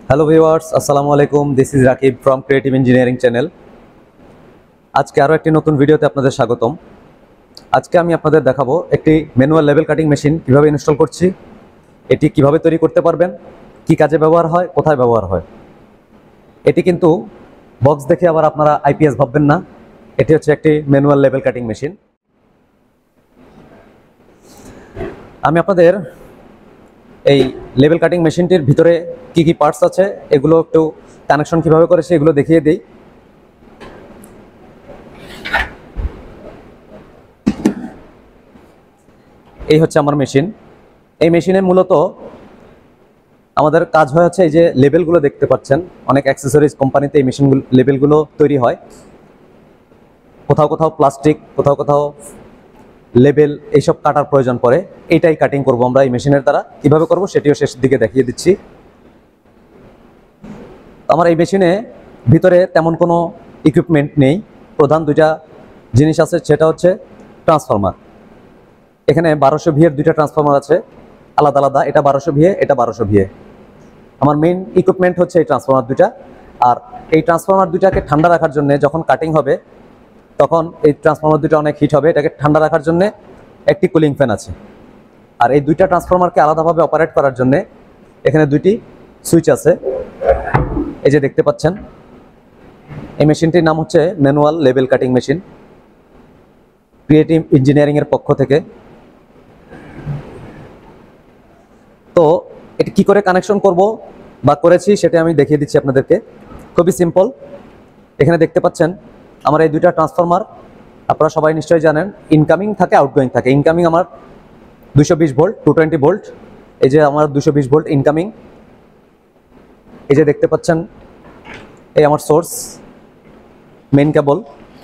Hello viewers, আসসালামু আলাইকুম। This is Rakib from creative engineering channel. আজকে আরও একটি নতুন ভিডিওতে আপনাদের স্বাগতম। আজকে আমি আপনাদের দেখাবো একটি ম্যানুয়াল লেভেল কাটিং মেশিন কিভাবে ইনস্টল করছি, এটি কিভাবে তৈরি করতে পারবেন, কি কাজে ব্যবহার হয়, কোথায় ব্যবহার হয়। এটি কিন্তু বক্স দেখে আবার আপনারা আইপিএস ভাববেন না, এটি হচ্ছে একটি ম্যানুয়াল লেভেল কাটিং মেশিন। আমি আপনাদের এই লেভেল কাটিং মেশিনটির ভিতরে কি কি পার্টস আছে, এগুলো একটু কানেকশন কিভাবে করেছে এগুলো দেখিয়ে দিই। এই হচ্ছে আমার মেশিন। এই মেশিনে মূলত আমাদের কাজ হয় হচ্ছে এই যে লেবেলগুলো দেখতে পাচ্ছেন, অনেক অ্যাক্সেসরিজ কোম্পানিতে এই মেশিনগুলো লেবেলগুলো তৈরি হয়। কোথাও কোথাও প্লাস্টিক, কোথাও কোথাও লেবেল, এইসব কাটার প্রয়োজন পড়ে। এইটাই কাটিং করব আমরা এই মেশিনের দ্বারা। কিভাবে করব সেটিও শেষের দিকে দেখিয়ে দিচ্ছি। আমার এই মেশিনে ভিতরে তেমন কোনো ইকুইপমেন্ট নেই। প্রধান দুইটা জিনিস আছে, সেটা হচ্ছে ট্রান্সফরমার। এখানে 1200 ভিএর দুইটা ট্রান্সফরমার আছে আলাদা আলাদা, এটা 1200 ভিএ, এটা 1200 ভিএ। আমার মেইন ইকুইপমেন্ট হচ্ছে এই ট্রান্সফরমার দুইটা। আর এই ট্রান্সফরমার দুইটাকে ঠান্ডা রাখার জন্য, যখন কাটিং হবে তখন এই ট্রান্সফরমার দুইটা অনেক হিট হবে, এটাকে ঠান্ডা রাখার জন্য একটি কুলিং ফ্যান আছে। আর এই দুইটা ট্রান্সফরমারকে আলাদাভাবে অপারেট করার জন্য এখানে দুইটি সুইচ আছে, এই যে দেখতে পাচ্ছেন। এই মেশিনটির নাম হচ্ছে manual level cutting machine, creative engineering এর পক্ষ থেকে। তো এটা কি করে কানেকশন করব বা করেছি সেটা আমি দেখিয়ে দিচ্ছি আপনাদেরকে। খুবই সিম্পল। এখানে দেখতে পাচ্ছেন আমার এই দুইটা ট্রান্সফরমার, আপনারা সবাই নিশ্চয়ই জানেন, ইনকামিং থাকে, আউটগোয়িং থাকে। ইনকামিং আমার 220 ভোল্ট, 220 ভোল্ট। এই যে আমার 220 ভোল্ট ইনকামিং। এই যে দেখতে পাচ্ছেন, এই আমার সোর্স, মেইন কেবল।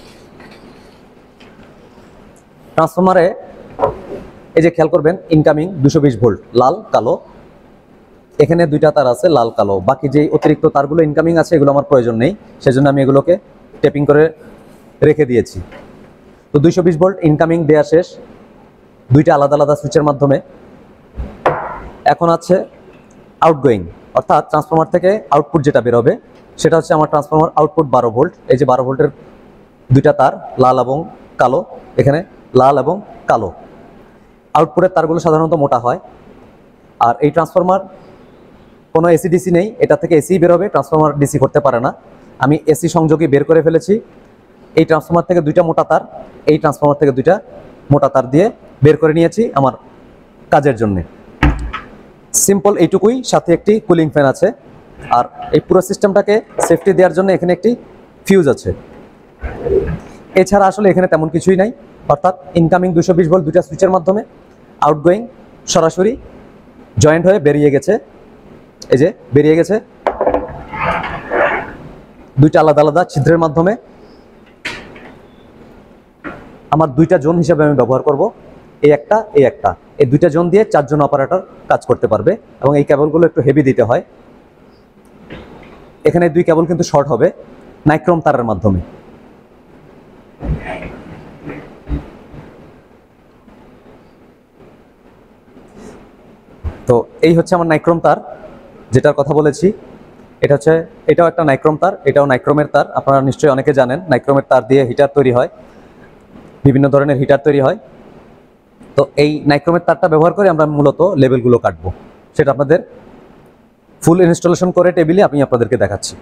ট্রান্সফরমারে এই যে খেয়াল করবেন, ইনকামিং 220 ভোল্ট, লাল কালো। এখানে দুইটা তার আছে লাল কালো, বাকি যে অতিরিক্ত তারগুলো ইনকামিং আছে এগুলো আমার প্রয়োজন নেই, সেজন্য আমি এগুলোকে টেপিং করে রেখে দিয়েছি। তো 220 ভোল্ট ইনকামিং দেয়া শেষ দুইটা আলাদা আলাদা সুইচের মাধ্যমে। এখন আছে আউটগোয়িং, অর্থাৎ ট্রান্সফরমার থেকে আউটপুট যেটা বেরোবে সেটা হচ্ছে আমার ট্রান্সফরমার আউটপুট 12 ভোল্ট। এই যে 12 ভোল্টের দুইটা তার, লাল এবং কালো, এখানে লাল এবং কালো। আউটপুটের তারগুলো সাধারণত মোটা হয়। আর এই ট্রান্সফরমার কোনো এসি ডিসি নেই, এটা থেকে এসি বেরোবে, ট্রান্সফরমার ডিসি করতে পারে না। আমি এসি সংযোগী বের করে ফেলেছি। এই ট্রান্সফরমার থেকে দুইটা মোটা তার, এই ট্রান্সফরমার থেকে দুইটা মোটা তার দিয়ে বের করে নিয়েছি আমার কাজের জন্য। সিম্পল এইটুকুই, সাথে একটি কুলিং ফ্যান আছে। আর এই পুরো সিস্টেমটাকে সেফটি দেওয়ার জন্য এখানে একটি ফিউজ আছে। এছাড়া আসলে এখানে তেমন কিছুই নাই, অর্থাৎ ইনকামিং 220 ভোল্ট দুইটা সুইচের মাধ্যমে, আউটগোয়িং সরাসরি জয়েন্ট হয়ে বেরিয়ে গেছে। এই যে বেরিয়ে গেছে দুইটা আলাদা আলাদা ছিদ্রের মাধ্যমে। আমার দুইটা জোন হিসাবে আমি ব্যবহার করব, এই একটা, এই একটা। এই দুইটা জোন দিয়ে 4 জন অপারেটর কাজ করতে পারবে। এবং এই কেবলগুলো একটু হেভি দিতে হয়। এখানে দুই কেবল কিন্তু শর্ট হবে নাইক্রোম তারের মাধ্যমে। তো এই হচ্ছে আমার নাইক্রোম তার, যেটার কথা বলেছি। এটাও একটা নাইক্রোম তার, এটাও নাইক্রোমের তার। আপনারা নিশ্চয়ই অনেকে জানেন নাইক্রোমের তার দিয়ে হিটার তৈরি হয়, বিভিন্ন ধরনের হিটার তৈরি হয়। তো এই নাইক্রোমের তারটা ব্যবহার করে আমরা মূলত লেবেলগুলো কাটবো, সেটা আপনাদের ফুল ইনস্টলেশন করে টেবিলে আমি আপনাদেরকে দেখাচ্ছি।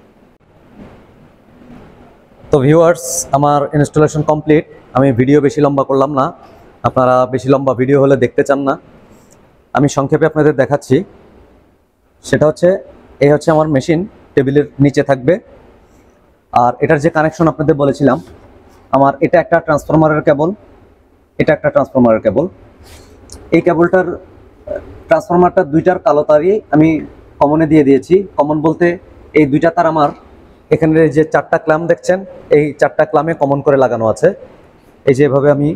তো ভিউয়ার্স, আমার ইনস্টলেশন কমপ্লিট। আমি ভিডিও বেশি লম্বা করলাম না, আপনারা বেশি লম্বা ভিডিও হলে দেখতে চান না। আমি সংক্ষেপে আপনাদের দেখাচ্ছি। সেটা হচ্ছে, এই হচ্ছে আমার মেশিন, টেবিলের নিচে থাকবে। আর এটার যে কানেকশন আপনাদের বলেছিলাম, আমার এটা একটা ট্রান্সফরমারের কেবল, এটা একটা ট্রান্সফরমারের কেবল। এই কেবলটার ট্রান্সফরমারটা দুইটার কালো তারই আমি কমনে দিয়ে দিয়েছি। কমন বলতে এই দুইটা তার আমার এখানে যে 4টা ক্ল্যাম্প দেখছেন, এই 4টা ক্ল্যামে কমন করে লাগানো আছে। এই যে এভাবে আমি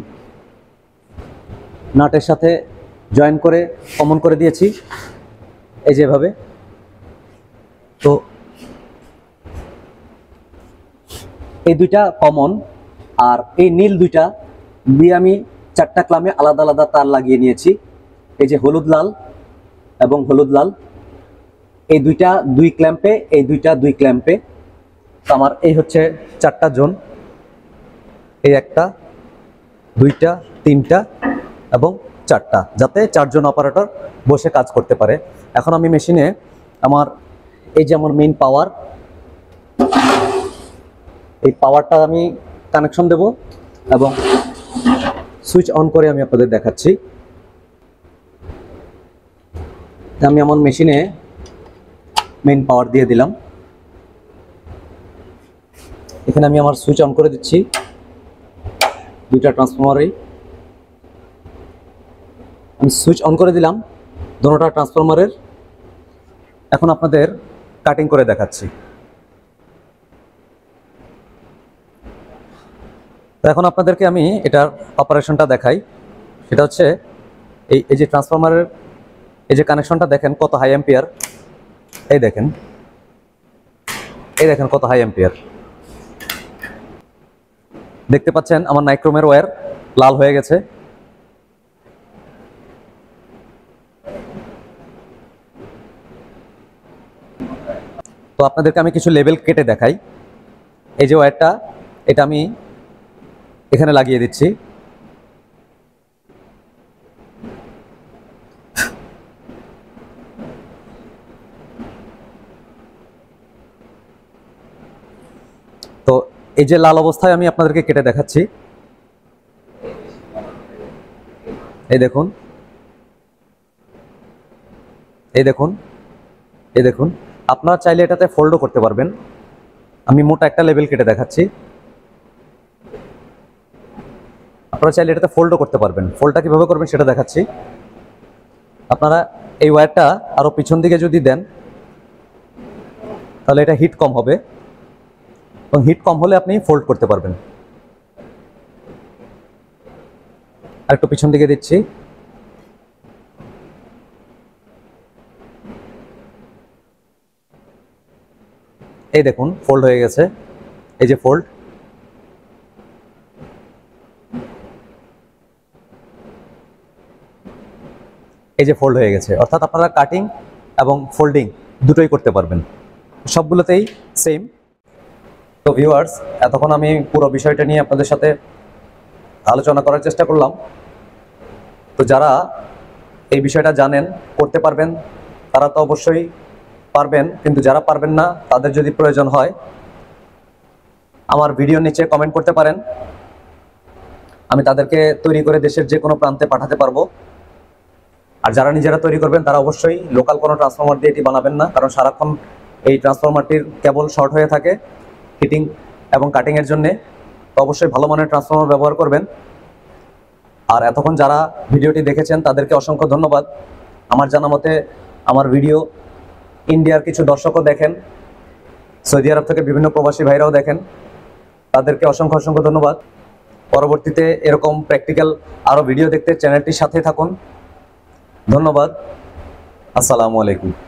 নাটের সাথে জয়েন করে কমন করে দিয়েছি, এই যে এভাবে। তো এই দুইটা কমন, আর এই নীল দুইটা দিয়ে আমি 4টা ক্লামে আলাদা আলাদা তার লাগিয়ে নিয়েছি। এই যে হলুদ লাল এবং হলুদ লাল, এই দুইটা দুই ক্ল্যাম্পে, এই দুইটা দুই ক্ল্যাম্পে। তো আমার এই হচ্ছে 4টা জোন, এই একটা, দুইটা, তিনটা এবং 4টা, যাতে 4 জন অপারেটর বসে কাজ করতে পারে। এখন আমি মেশিনে আমার এই যে আমার মেইন পাওয়ার, এই পাওয়ারটা আমি কানেকশন দেব এবং সুইচ অন করে আমি আপনাদের দেখাচ্ছি। আমি আমার মেশিনে মেইন পাওয়ার দিয়ে দিলাম। এখানে আমি আমার সুইচ অন করে দিচ্ছি, দুইটা ট্রান্সফরমারেই আমি সুইচ অন করে দিলাম, দুটোটা ট্রান্সফরমারের। এখন আপনাদের কাটিং করে দেখাচ্ছি। তো এখন আপনাদেরকে আমি এটার অপারেশনটা দেখাই। সেটা হচ্ছে এই যে ট্রান্সফরমারের এই যে কানেকশনটা দেখেন কত হাই অ্যাম্পিয়ার, এই দেখেন কত হাই অ্যাম্পিয়ার। দেখতে পাচ্ছেন আমার নাইক্রোমের ওয়্যার লাল হয়ে গেছে। তো আপনাদেরকে আমি কিছু লেভেল কেটে দেখাই। এই যে ওয়্যারটা, এটা আমি এখানে লাগিয়ে দিচ্ছি। তো এই যে লাল অবস্থায় আমি আপনাদেরকে কেটে দেখাচ্ছি। এই দেখুন, এই দেখুন, এই দেখুন। আপনারা চাইলে এটাতে ফোল্ডও করতে পারবেন। আমি মোটা একটা লেভেল কেটে দেখাচ্ছি। আপনারা চাইলে এটাতে ফোল্ডও করতে পারবেন। ফোল্ডটা কিভাবে করবেন সেটা দেখাচ্ছি। আপনারা এই ওয়্যারটা আরো পিছন দিকে যদি দেন তাহলে এটা হিট কম হবে, এবং হিট কম হলে আপনি ফোল্ড করতে পারবেন। আর একটু পিছন দিকে দিচ্ছি। এই দেখুন ফোল্ড হয়ে গেছে, এই যে ফোল্ড। এই যে ফোল্ড হয়ে গেছে, অর্থাৎ আপনারা কাটিং এবং ফোল্ডিং দুটোই করতে পারবেন, সবগুলোতেই সেম। তো ভিউয়ার্স, এতক্ষণ আমি পুরো বিষয়টা নিয়ে আপনাদের সাথে আলোচনা করার চেষ্টা করলাম। তো যারা এই বিষয়টা জানেন, করতে পারবেন, তারা তো অবশ্যই পারবেন, কিন্তু যারা পারবেন না তাদের যদি প্রয়োজন হয় আমার ভিডিওর নিচে কমেন্ট করতে পারেন। আমি তাদেরকে তৈরি করে দেশের যে কোনো প্রান্তে পাঠাতে পারবো। আর যারা নিজেরা তৈরি করবেন তারা অবশ্যই লোকাল কোনো ট্রান্সফরমার দিয়ে এটি বানাবেন না, কারণ সারাক্ষণ এই ট্রান্সফরমারটির কেবল শর্ট হয়ে থাকে হিটিং এবং কাটিংয়ের জন্যে। তো অবশ্যই ভালো মানের ট্রান্সফরমার ব্যবহার করবেন। আর এতক্ষণ যারা ভিডিওটি দেখেছেন তাদেরকে অসংখ্য ধন্যবাদ। আমার জানা মতে আমার ভিডিও ইন্ডিয়ার কিছু দর্শকও দেখেন, সৌদি আরব থেকে বিভিন্ন প্রবাসী ভাইরাও দেখেন, তাদেরকে অসংখ্য অসংখ্য ধন্যবাদ। পরবর্তীতে এরকম প্র্যাকটিক্যাল আরও ভিডিও দেখতে চ্যানেলটির সাথে থাকুন। ধন্যবাদ। আসসালামু আলাইকুম।